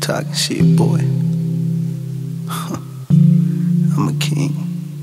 talking shit, boy. I'm a king.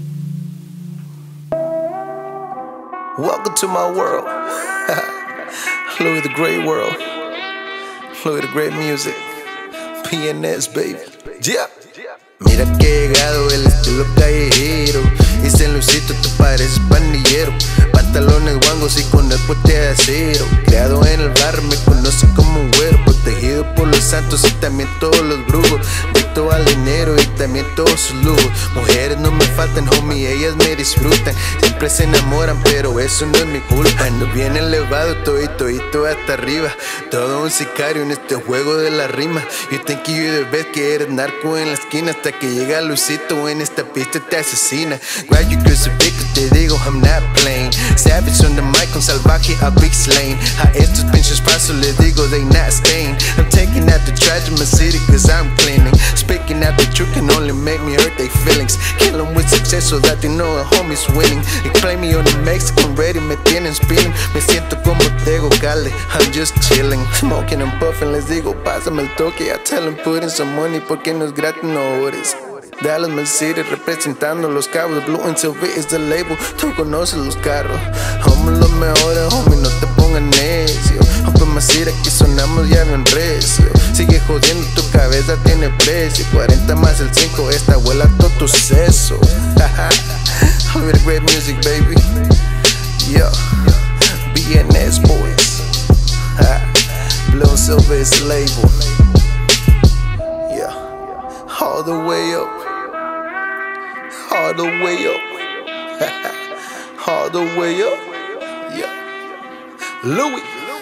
Welcome to my world. Lui The Great world. Lui The Great music. PNS, baby. Yeah. Mira que he llegado el estilo callejero. Dice en Luisito, te pareces pandillero. Pantalones guangos y con el puente de acero. Creado en el barrio, me conocen como un güero. Protegido por los santos y también todos los brujos. Adicto al dinero y también todos sus lujos. Mujeres no me faltan, homie, ellas me disfrutan. Siempre se enamoran, pero eso no es mi culpa. Ando bien elevado, todito hasta arriba. Todo un sicario en este juego de la rima. You think you the best, que eres narco en la esquina. Hasta que llega Luisito en esta pista te asesina. Grab you crucifix, te digo I'm not playing. Savage on the mic, con salvaje a big slain. A estos pinches pasos les digo they not staying. I'm taking out the trash in my city cause I'm cleaning. Speaking out the truth can only make me hurt their feelings. Kill them with success so that they know a homie's winning. They play me on the Mexican radio, me tienen spinning. Me siento como Tego Cale, I'm just chilling. Smoking and puffing, les digo pásame el toque. I tell them put in some money porque no es gratis, no ores. Dallas, Mel City, representando los cabos. Blue and Silver is the label, tú conoces los carros. Somos los mejores, homie, no te pongas necio. Open my city, aquí sonamos ya bien recio. Sigue jodiendo, tu cabeza tiene precio. 40 más el 5, esta vuela todo tu seso. Lui The Great music, baby. Yo, BNS boys. Blue and Silver is the label. Yeah, all the way up. All the way up. All the way up. Yeah. Louis.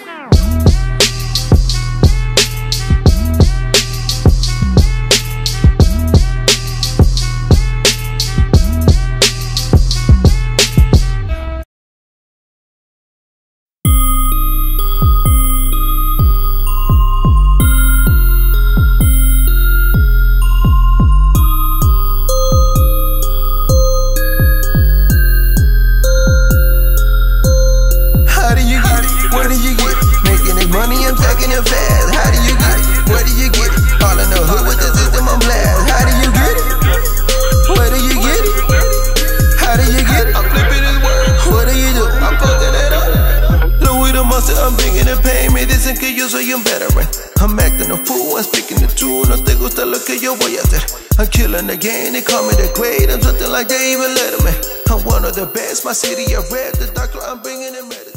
Money, I'm taking it fast. How do you get it? Where do you get it? All in the hood with the system on blast. How do you get it? Where do you get it? How do you get it? I'm flipping his word. What do you do? I'm fucking it up. Louis the monster, I'm thinking to pay me. Dicen que yo soy un veteran. I'm acting a fool, I'm speaking the truth. No te gusta lo que yo voy a hacer. I'm killing the game, they call me the great. I'm something like they even let me. I'm one of the best, my city I rap. The doctor, I'm bringing in medicine.